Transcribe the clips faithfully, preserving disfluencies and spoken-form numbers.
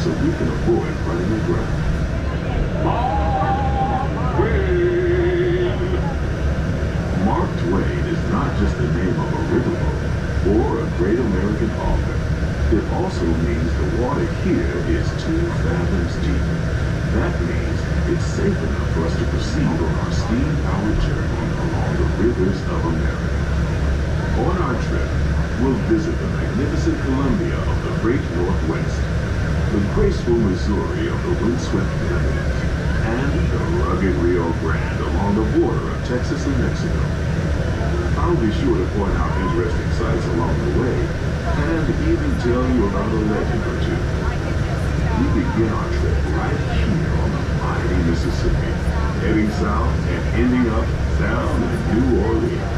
so we can avoid running aground. Mark Twain! Mark Twain is not just the name of a riverboat or a great American author. It also means the water here is two fathoms deep. That means it's safe enough for us to proceed on our steam-powered journey along the rivers of America. On our trip, we'll visit the magnificent Columbia of the great Northwest, the graceful Missouri of the windswept Midwest, and the rugged Rio Grande along the border of Texas and Mexico. I'll be sure to point out interesting sights along the way, and even tell you about a legend or two. We begin our trip right here on the mighty Mississippi, heading south and ending up down in New Orleans.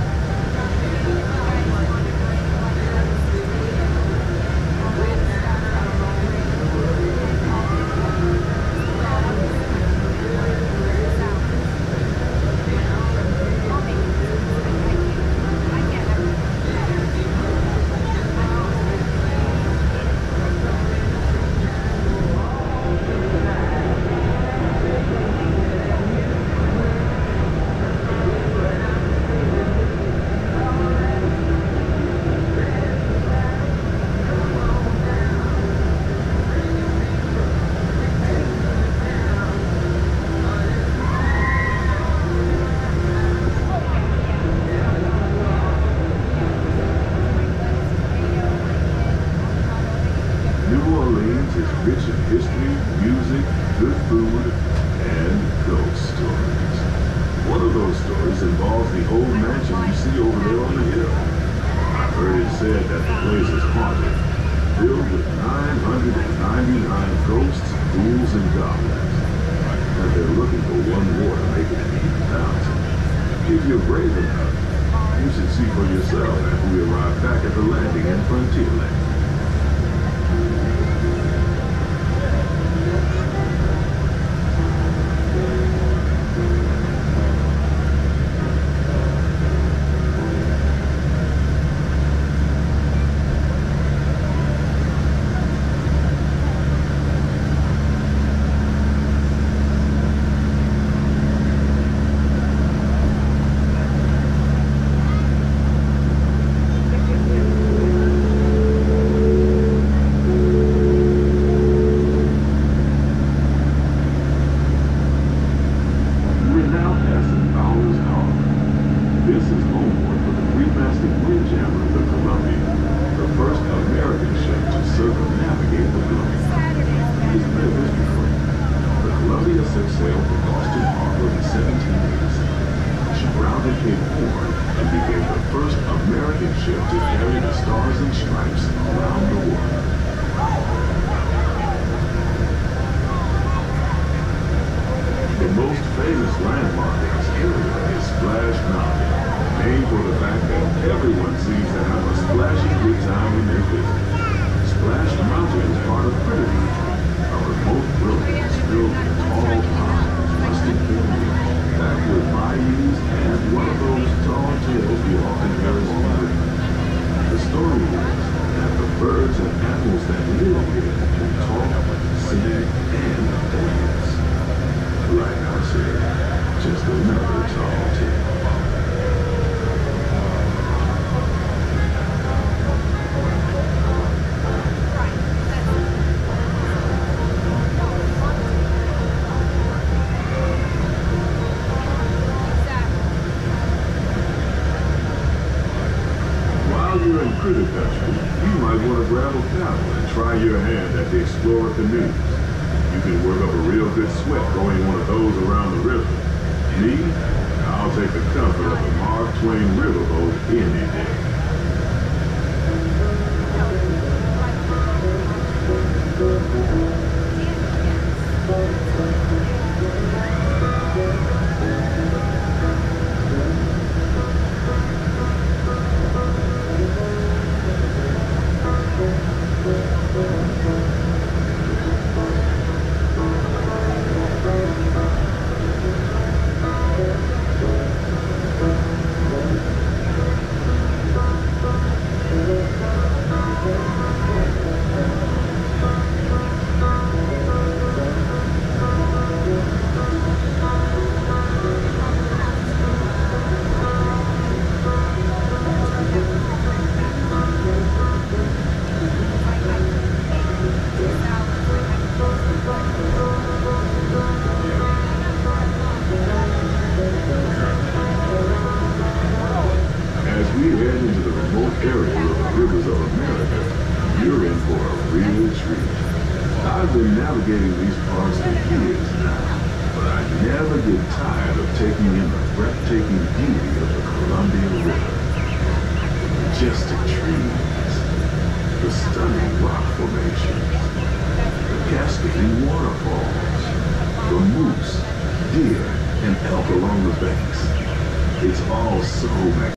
for a real treat. I've been navigating these parts for years now, but I never get tired of taking in the breathtaking beauty of the Columbia River. The majestic trees, the stunning rock formations, the cascading waterfalls, the moose, deer, and elk along the banks. It's all so magnificent.